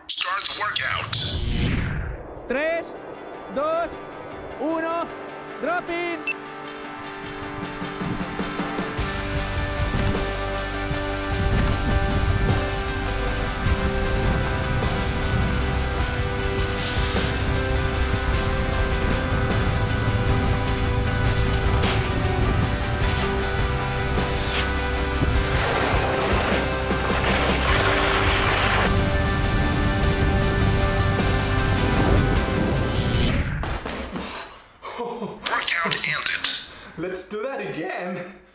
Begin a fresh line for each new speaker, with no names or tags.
Start the workout.
3, 2, 1, drop in.
Workout ended.
Let's do that again.